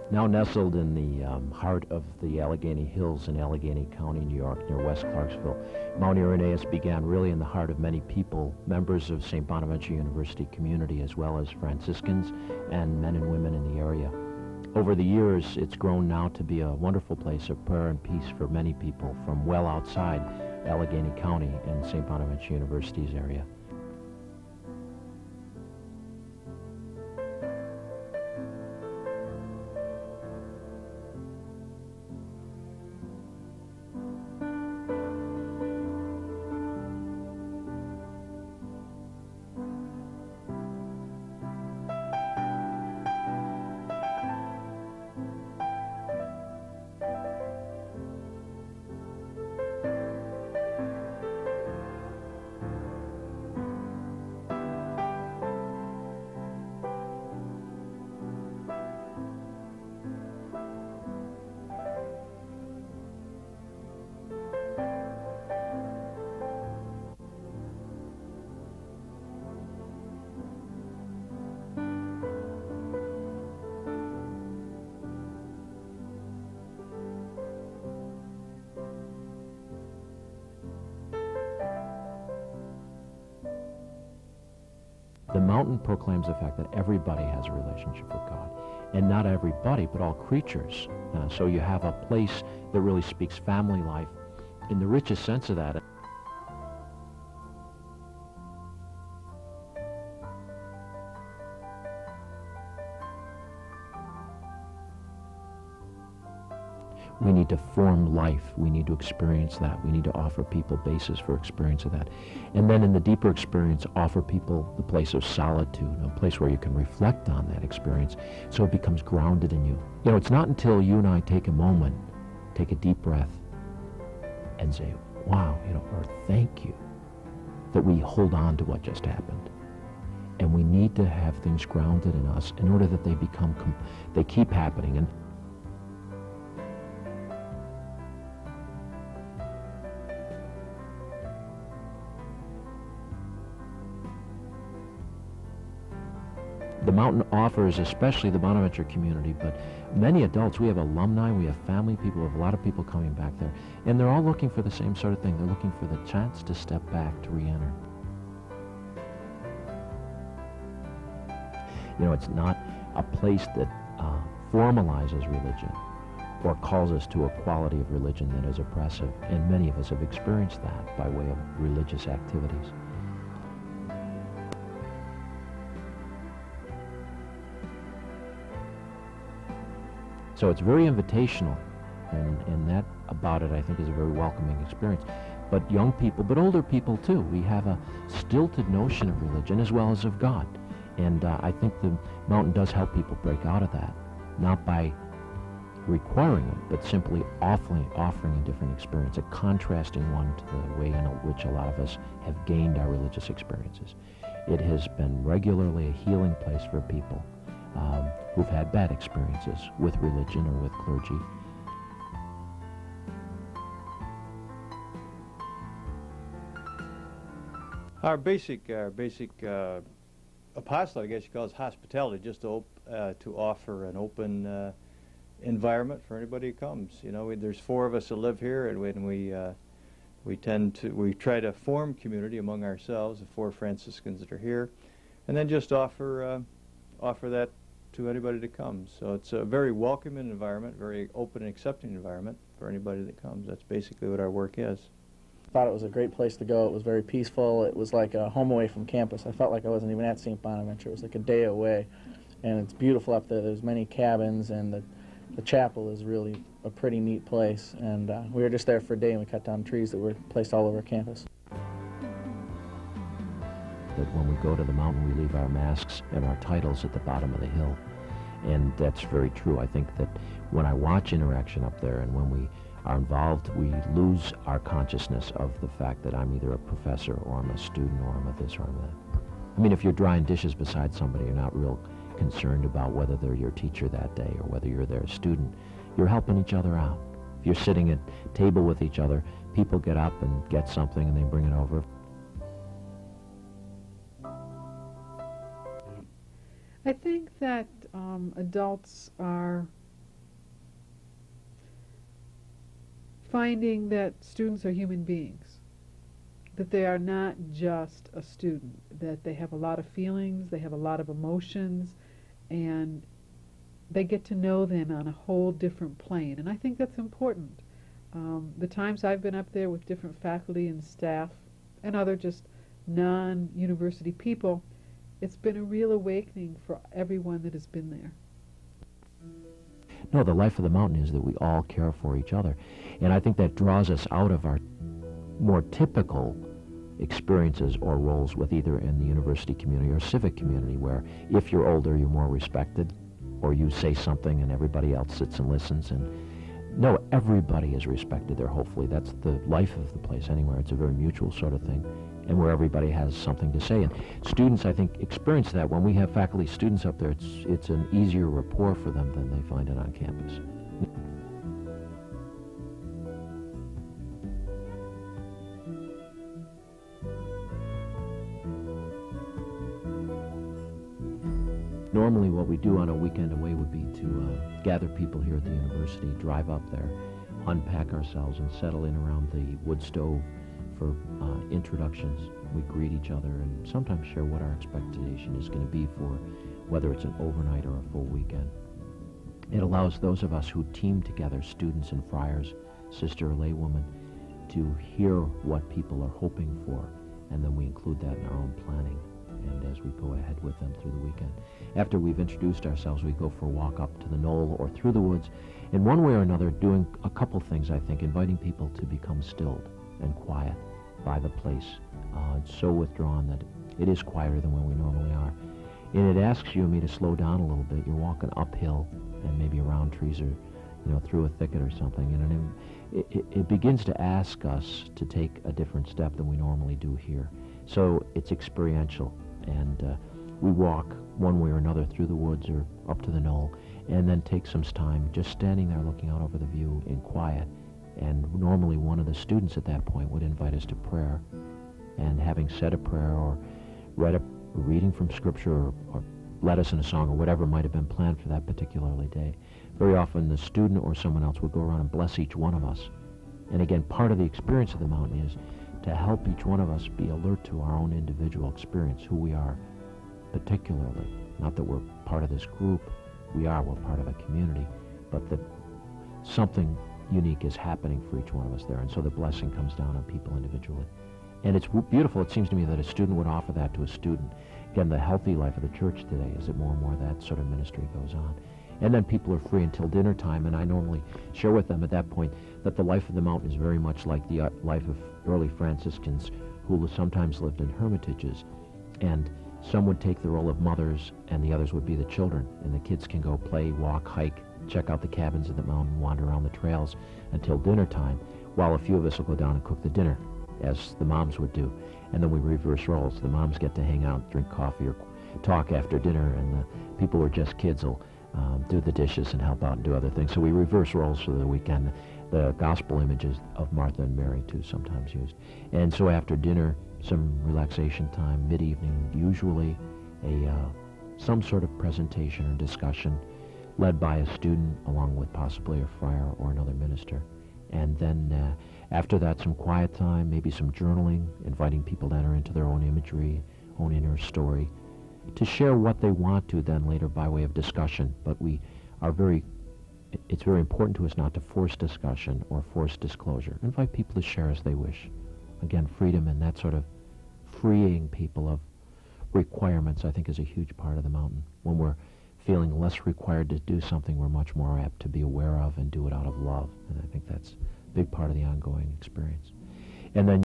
Now nestled in the heart of the Allegheny Hills in Allegheny County, New York, near West Clarksville, Mount Irenaeus began really in the heart of many people, members of St. Bonaventure University community, as well as Franciscans and men and women in the area. Over the years, it's grown now to be a wonderful place of prayer and peace for many people from well outside Allegheny County and St. Bonaventure University's area. The mountain proclaims the fact that everybody has a relationship with God. And not everybody, but all creatures. So you have a place that really speaks family life in the richest sense of that. We need to form life. We need to experience that. We need to offer people basis for experience of that. And then in the deeper experience, offer people the place of solitude, a place where you can reflect on that experience so it becomes grounded in you. You know, it's not until you and I take a moment, take a deep breath, and say, wow, you know, or thank you, that we hold on to what just happened. And we need to have things grounded in us in order that they keep happening. And the mountain offers, especially the Bonaventure community, but many adults. We have alumni, we have family people, we have a lot of people coming back there, and they're all looking for the same sort of thing. They're looking for the chance to step back, to re-enter. You know, it's not a place that formalizes religion or calls us to a quality of religion that is oppressive, and many of us have experienced that by way of religious activities. So it's very invitational, and that about it I think is a very welcoming experience. But young people, but older people too, we have a stilted notion of religion as well as of God. And I think the mountain does help people break out of that, not by requiring it, but simply offering a different experience, a contrasting one to the way in which a lot of us have gained our religious experiences. It has been regularly a healing place for people who've had bad experiences with religion or with clergy. Our basic apostolate, I guess you call it, hospitality, just to offer an open environment for anybody who comes. You know, there's 4 of us that live here, and we try to form community among ourselves, the 4 Franciscans that are here, and then just offer that to anybody that comes. So it's a very welcoming environment, very open and accepting environment for anybody that comes. That's basically what our work is. I thought it was a great place to go. It was very peaceful. It was like a home away from campus. I felt like I wasn't even at St. Bonaventure. It was like a day away. And it's beautiful up there. There's many cabins, and the chapel is really a pretty neat place. And we were just there for a day, and we cut down trees that were placed all over campus. That when we go to the mountain, we leave our masks and our titles at the bottom of the hill. And that's very true. I think that when I watch interaction up there and when we are involved, we lose our consciousness of the fact that I'm either a professor or I'm a student or I'm a this or I'm that. I mean, if you're drying dishes beside somebody, you're not real concerned about whether they're your teacher that day or whether you're their student. You're helping each other out. If you're sitting at table with each other, people get up and get something and they bring it over. I think that adults are finding that students are human beings, that they are not just a student, that they have a lot of feelings, they have a lot of emotions, and they get to know them on a whole different plane. And I think that's important. The times I've been up there with different faculty and staff and other just non-university people, it's been a real awakening for everyone that has been there. No, the life of the mountain is that we all care for each other. And I think that draws us out of our more typical experiences or roles with either in the university community or civic community, where if you're older, you're more respected, or you say something and everybody else sits and listens. And no, everybody is respected there, hopefully. That's the life of the place anywhere. It's a very mutual sort of thing, and where everybody has something to say. And students, I think, experience that. When we have faculty students up there, it's an easier rapport for them than they find it on campus. Normally what we do on a weekend away would be to gather people here at the university, drive up there, unpack ourselves, and settle in around the wood stove for introductions. We greet each other and sometimes share what our expectation is going to be for whether it's an overnight or a full weekend. It allows those of us who team together, students and friars, sister or laywoman, to hear what people are hoping for, and then we include that in our own planning and as we go ahead with them through the weekend. After we've introduced ourselves, we go for a walk up to the knoll or through the woods, in one way or another doing a couple things, I think, inviting people to become stilled and quiet by the place. It's so withdrawn that it is quieter than where we normally are. And it asks you and me to slow down a little bit. You're walking uphill and maybe around trees or, through a thicket or something. And it begins to ask us to take a different step than we normally do here. So it's experiential. And we walk one way or another through the woods or up to the knoll, and then take some time just standing there looking out over the view in quiet. And normally one of the students at that point would invite us to prayer. And having said a prayer or read a reading from Scripture or led us in a song or whatever might have been planned for that particular day, very often the student or someone else would go around and bless each one of us. And again, part of the experience of the mountain is to help each one of us be alert to our own individual experience, who we are particularly. Not that we're part of this group, we're part of a community, but that something unique is happening for each one of us there, and so the blessing comes down on people individually. And it's beautiful, it seems to me, that a student would offer that to a student. Again, the healthy life of the church today is that more and more that sort of ministry goes on. And then people are free until dinner time, and I normally share with them at that point that the life of the mountain is very much like the life of early Franciscans who sometimes lived in hermitages. And some would take the role of mothers, and the others would be the children. And the kids can go play, walk, hike, check out the cabins at the mountain, wander around the trails until dinner time, while a few of us will go down and cook the dinner, as the moms would do. And then we reverse roles. The moms get to hang out, drink coffee, or talk after dinner, and the people who are just kids will do the dishes and help out and do other things. So we reverse roles for the weekend. The gospel images of Martha and Mary, too, sometimes used. And so after dinner, some relaxation time, mid-evening, usually some sort of presentation or discussion led by a student along with possibly a friar or another minister. And then after that, some quiet time, maybe some journaling, inviting people to enter into their own imagery, own inner story, to share what they want to then later by way of discussion. But it's very important to us not to force discussion or force disclosure. Invite people to share as they wish. Again, freedom and that sort of freeing people of requirements, I think, is a huge part of the mountain. When we're feeling less required to do something, we're much more apt to be aware of and do it out of love. And I think that's a big part of the ongoing experience. And then